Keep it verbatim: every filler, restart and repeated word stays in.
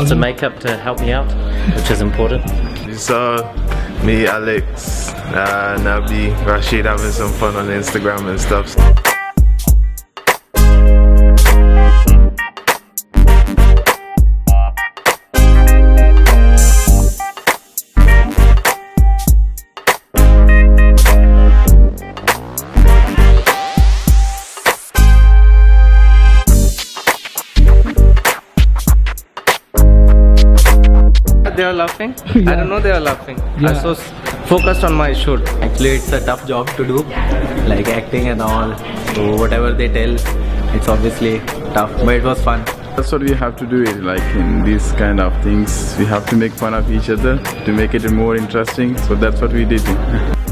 Lots of makeup to help me out, which is important. You saw me, Alex, uh, Nabi, Rashid having some fun on Instagram and stuff. They are laughing. Yeah. I don't know they are laughing. Yeah. I was so focused on my shoot. Actually, it's a tough job to do, like acting and all. So whatever they tell, it's obviously tough, but it was fun. That's what we have to do. It like in these kind of things, we have to make fun of each other to make it more interesting. So that's what we did.